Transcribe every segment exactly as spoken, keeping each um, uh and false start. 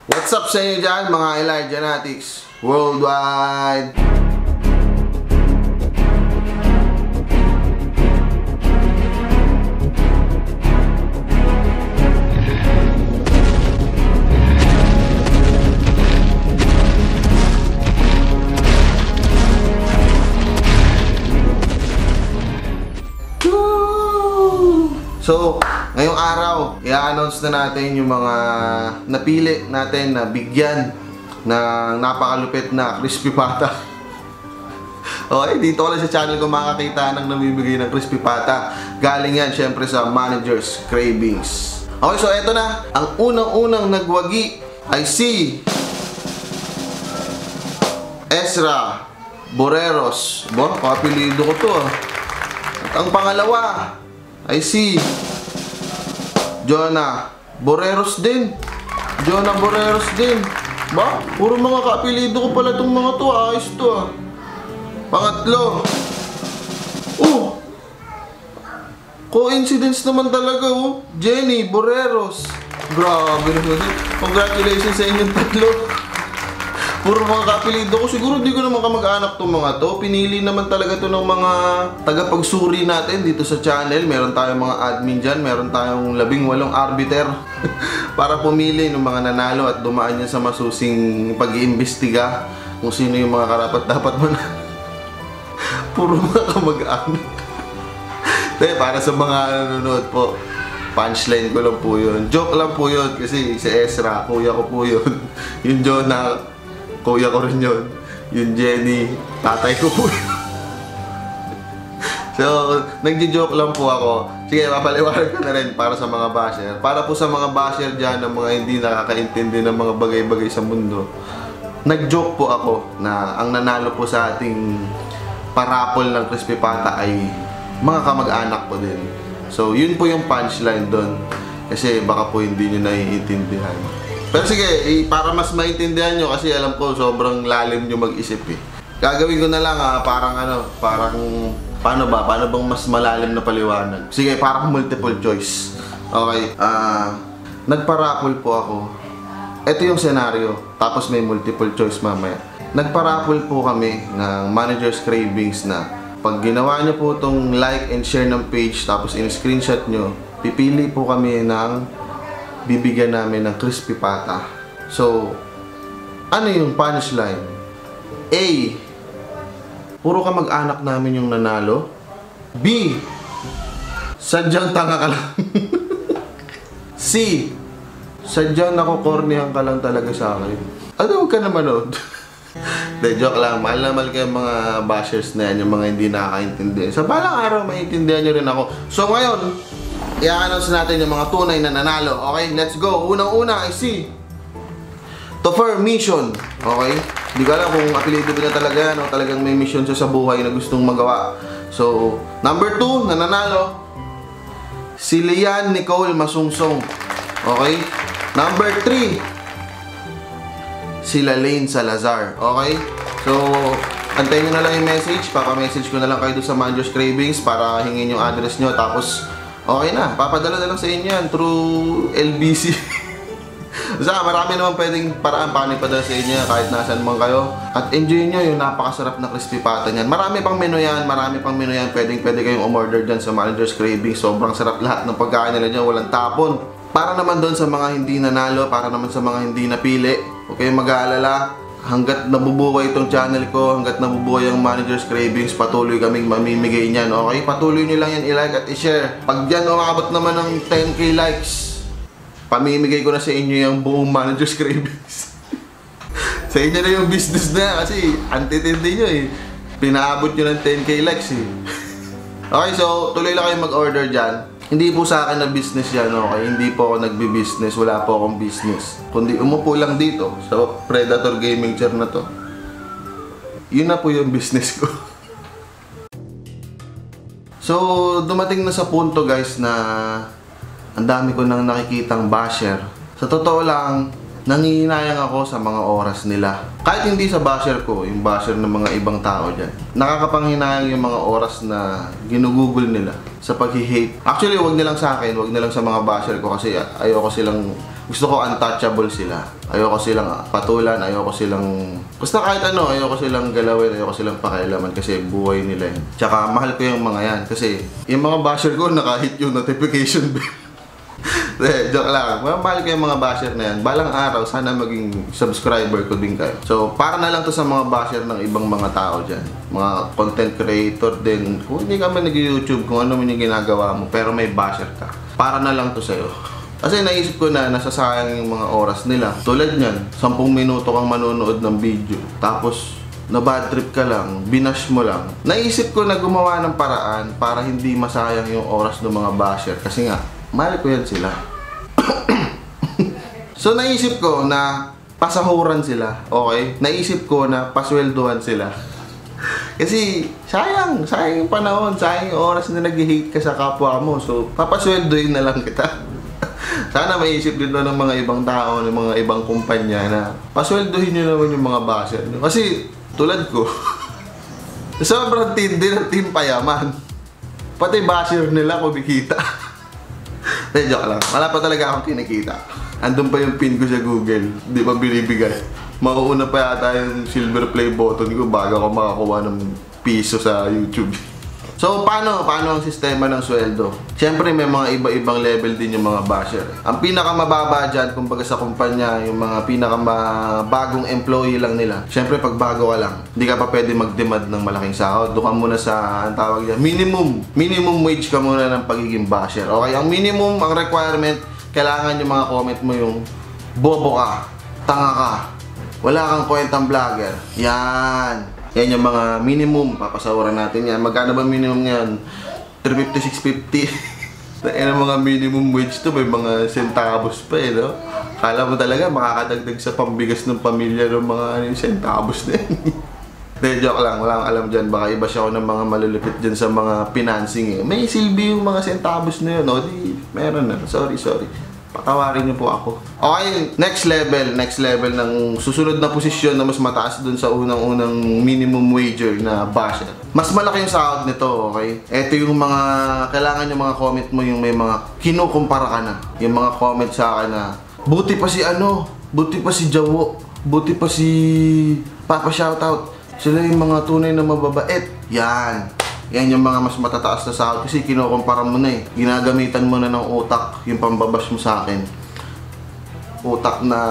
What's up sa inyo dyan, mga Elijahnatic's worldwide? So, ngayong araw, i-announce na natin yung mga napili natin na bigyan ng napakalupit na crispy pata. Okay, dito ko lang sa channel ko makakita ng namimigay ng crispy pata. Galing yan, syempre, sa Manager's Cravings. Okay, so eto na. Ang unang-unang nagwagi ay si Ezra Boreros. Bo, kapilido ko to ah. At ang pangalawa ay si Jonah Boreros din. Jonah Boreros din. Ba? Puro mga kaapelido ko pala itong mga to. Ayos to ah. Pangatlo. Oh! Coincidence naman talaga oh. Jenny Boreros. Grabe naman. Congratulations sa inyong tatlo. Puro mga kaapelido ko. Siguro di ko naman kamag-anak itong mga to. Pinili naman talaga to ng mga tagapagsuri natin dito sa channel. Meron tayong mga admin dyan. Meron tayong labing walong arbiter para pumili ng mga nanalo at dumaan niya sa masusing pag-iimbestiga kung sino yung mga karapat-dapat mo na. Puro mga kamag-anak. Dahil para sa mga nanonood po, punchline ko lang po yun. Joke lang po yun kasi si Ezra, kuya ko po yun. Yung Jonah, kuya ko rin yun. Yung Jenny, tatay ko po yun. So, nagjo-joke lang po ako. Sige, papaliwanag ko na rin para sa mga basher. Para po sa mga basher dyan, ng mga hindi nakakaintindi ng mga bagay-bagay sa mundo. Nag-joke po ako na ang nanalo po sa ating parapol ng crispy pata ay mga kamag-anak ko din. So, yun po yung punchline doon. Kasi baka po hindi nyo naiintindihan. Pero sige, eh, para mas maintindihan nyo kasi alam ko sobrang lalim nyo mag-isip eh. Gagawin ko na lang ha, parang ano, parang, paano ba? Paano bang mas malalim na paliwanag? Sige, parang multiple choice. Okay, ah, uh, nagparapol po ako. Ito yung senaryo, tapos may multiple choice mamaya. Nagparapol po kami ng Manager's Cravings na pag ginawa nyo po itong like and share ng page, tapos in-screenshot nyo, pipili po kami ng bibigyan namin ng crispy pata. So, ano yung punchline? A, puro ka mag-anak namin yung nanalo. B, sadyang tanga ka lang. C, sadyang nakukornihan ka lang talaga sa akin. Ano, huwag ka na manood. De, joke lang. Mahal na mahal kayo mga bashers na yan, yung mga hindi nakakaintindi. Sa balang araw, maintindihan nyo rin ako. So, ngayon, i-announce natin yung mga tunay na nanalo. Okay, let's go. Unang-una ay si Topher Mission. Okay? Hindi ko alam kung apelido na talaga yan o talagang may mission siya sa buhay na gustong magawa. So, number two na nanalo, si Lian Nicole Masungsong. Okay? Number three, si Lalaine Salazar. Okay? So, antayin nyo na lang yung message. Papa-message ko na lang kayo doon sa Manager's Cravings para hingin yung address nyo. Tapos, okay na, papadala na lang sa inyo yan through L B C. Saka marami naman pwedeng paraan paano ipadala sa inyo kahit nasan man kayo. At enjoy nyo yung napakasarap na crispy pata niyan. Marami pang menu yan, marami pang menu yan. Pwedeng pwede kayong umorder dyan sa Manager's Cravings. Sobrang sarap lahat ng pagkain nila dyan, walang tapon. Para naman doon sa mga hindi nanalo, para naman sa mga hindi napili, huwag kayong mag-aalala. Hanggat nabubuhay itong channel ko, hanggat nabubuhay ang Manager's Cravings, patuloy kaming mamimigay niyan, okay? Patuloy nyo lang yan i-like at i-share. Pag dyan umabot naman ng ten K likes, pamimigay ko na sa inyo yung buong Manager's Cravings. Sa inyo na yung business na kasi antitindi nyo eh. Pinaabot nyo ng ten K likes eh. Okay, so tuloy lang kayong mag-order dyan. Hindi po sa akin na business yan, okay? Hindi po ako nagbi-business, wala po akong business. Kundi umupo lang dito sa Predator Gaming Chair na to. Yun na po yung business ko. So, dumating na sa punto guys na ang dami ko nang nakikitang basher. Sa totoo lang, nangihinayang ako sa mga oras nila. Kahit hindi sa basher ko, yung basher ng mga ibang tao dyan. Nakakapanghinayang yung mga oras na ginugugol nila sa pag-hate. Actually, wag nilang sa akin, wag nilang sa mga basher ko kasi ayoko silang Gusto ko untouchable sila. Ayoko silang patulan, ayoko silang... Basta kahit ano, ayoko silang galawin, ayoko silang pakialaman kasi buhay nila yun. Tsaka mahal ko yung mga yan kasi yung mga basher ko nakahit yung notification bell. De, joke lang. Mahal ko yung mga basher na yan. Balang araw, sana maging subscriber ko din kayo. So, para na lang to sa mga basher ng ibang mga tao dyan. Mga content creator din. Kung hindi ka man nag-YouTube, kung ano man yung ginagawa mo, pero may basher ka. Para na lang to sa'yo. Kasi naisip ko na nasasayang yung mga oras nila. Tulad nyan, sampung minuto kang manonood ng video. Tapos, na bad trip ka lang, binash mo lang. Naisip ko na gumawa ng paraan para hindi masayang yung oras ng mga basher. Kasi nga, mahal ko yan sila. So, naisip ko na pasahuran sila. Okay? Naisip ko na pasweldohan sila. Kasi, sayang. Sayang yung panahon. Sayang yung oras na nag-hate ka sa kapwa mo. So, papasweldohin na lang kita. Sana maisip din ng mga ibang tao, ng mga ibang kumpanya na pasweldohin nyo naman yung mga basher. Kasi, tulad ko, sobrang tindi ng team payaman. Pati basher nila kumikita. Eh, joke lang. Wala pa talaga akong kinikita. Andun pa yung pin ko sa Google. Di pa binibigay. Mauuna pa yata yung silver play button ko bago ako makakuha ng piso sa YouTube. So, paano? Paano ang sistema ng sweldo? Siyempre, may mga iba-ibang level din yung mga basher. Ang pinakamababa dyan, kumbaga sa kumpanya, yung mga pinakamabagong employee lang nila. Siyempre, pag bago ka lang, hindi ka pa pwede mag-demand ng malaking sahod. Doon ka muna sa, ang tawag dyan, minimum. Minimum wage ka muna ng pagiging basher. Okay? Ang minimum, ang requirement, kailangan yung mga comment mo yung bobo ka, tanga ka, wala kang kwentang vlogger. Yan. Yan yung mga minimum, papasawaran natin yan. Magkano ba minimum yan? three fifty, six fifty. Yan ang mga minimum wage to, may mga centavos pa eh, no? Kala mo talaga makakadagdag sa pambigas ng pamilya ng mga ano, centavos na yan. De, joke lang, wala akong alam dyan. Baka iba siya ako ng mga malulupit dyan sa mga financing eh. May silbi yung mga centavos na yun, no? Di, meron na. Sorry, sorry. Patawarin niyo po ako. Okay, next level. Next level ng susunod na posisyon na mas mataas dun sa unang-unang minimum wager na basher. Mas malaki yung sahod nito, okay? Ito yung mga, kailangan yung mga comment mo yung may mga kinukumpara ka na. Yung mga comment sa akin na, buti pa si ano, buti pa si Jawo, buti pa si Papa Shoutout. Sila yung mga tunay na mababait. Yan. Yan yung mga mas matataas na sahod kasi kinukumpara mo na eh. Ginagamitan mo na ng utak yung pambabash mo sa akin. Utak na...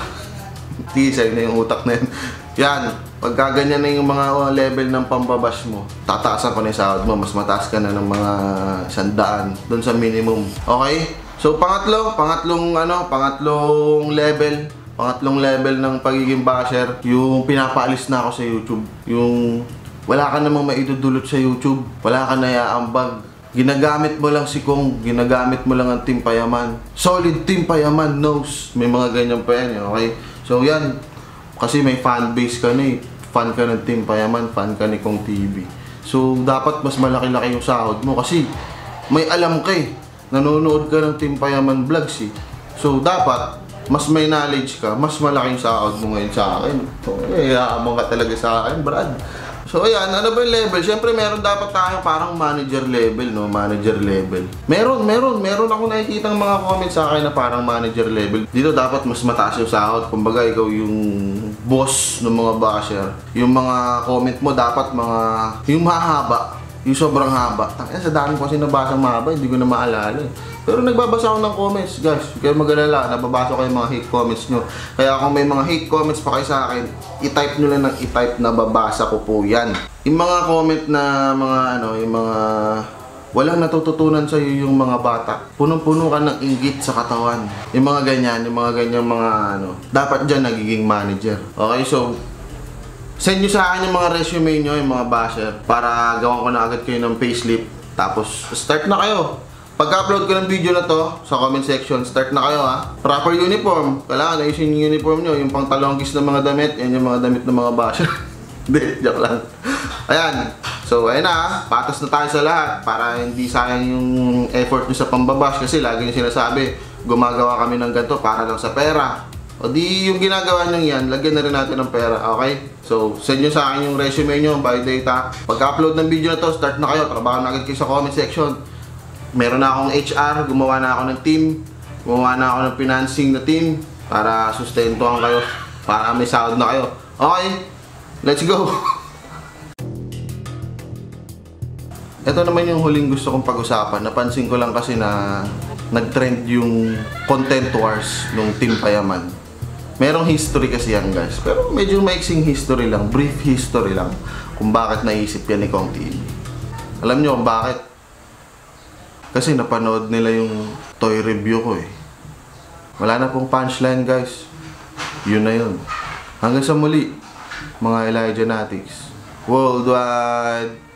Tisay na yung utak na yun. Yan. Pagka ganyan na yung mga level ng pambabash mo, tataasan ko na yung sahod mo. Mas mataas ka na ng mga sandaan doon sa minimum. Okay? So pangatlo, pangatlong ano, pangatlong level. Pangatlong level ng pagiging basher, yung pinapaalis na ako sa YouTube. Yung... Wala ka namang maidudulot sa YouTube. Wala ka na iaambag. Ginagamit mo lang si Kong. Ginagamit mo lang ang Team Payaman. Solid Team Payaman knows. May mga ganyan pa yan, okay? So yan. Kasi may fan base ka na eh. Fan ka ng Team Payaman. Fan ka ni Kong T V. So dapat mas malaki-laki yung sahod mo. Kasi may alam ka eh. Nanonood ka ng Team Payaman vlogs eh. So dapat mas may knowledge ka. Mas malaking sahod mo ngayon sa akin. Eh, haamang ka talaga sa akin, Brad. So ayan, ano ba yung level? Siyempre meron dapat tayong parang manager level, no? Manager level. Meron, meron, meron ako nakikita ng mga comments sa akin na parang manager level. Dito dapat mas mataas yung sahod. Kumbaga ikaw yung boss ng mga basher. Yung mga comment mo dapat mga, yung mahaba. Yung sobrang haba. Tangina, sa dami ko kasi nabasang mahaba, hindi ko na maalala eh. Pero nagbabasa ako ng comments, guys. Huwag kayo mag-alala, nababasa ko yung mga hate comments nyo. Kaya kung may mga hate comments pa kayo sa akin, i-type nyo lang ng i-type na babasa ko po yan. Yung mga comment na mga ano, yung mga walang natututunan sa iyo yung mga bata. Punong-puno ka ng inggit sa katawan. Yung mga ganyan, yung mga ganyan mga ano, dapat dyan nagiging manager. Okay, so send nyo sa akin yung mga resume nyo, yung mga basher, para gawan ko na agad kayo ng payslip. Tapos, start na kayo. Pagka-upload ko ng video na to, sa comment section, start na kayo ha. Proper uniform. Kailangan ayusin yung uniform nyo. Yung pang talonggis ng mga damit, yan yung mga damit ng mga basher. Hindi, joke lang. Ayan. So, ayun na ha. Patas na tayo sa lahat. Para hindi sayang yung effort nyo sa pambabash. Kasi lagi nyo sinasabi, gumagawa kami ng ganito para lang sa pera. O di yung ginagawa nyo yan, lagyan na rin natin ng pera, okay? So, send nyo sa akin yung resume nyo, by data. Pagka-upload ng video na to, start na kayo, trabaho na agad kayo sa comment section. Meron na akong H R, gumawa na ako ng team. Gumawa na ako ng financing na team para sustentuhan kayo. Para may sahod na kayo. Okay, let's go! Ito naman yung huling gusto kong pag-usapan. Napansin ko lang kasi na nag-trend yung content wars nung Team Payaman. Merong history kasi yan, guys. Pero medyo maiksing history lang, brief history lang kung bakit naisip yan ni Kong T V. Alam nyo kung bakit? Kasi napanood nila yung toy review ko eh. Wala na pong punchline, guys. Yun na yun. Hanggang sa muli, mga Elijah Natics. Worldwide!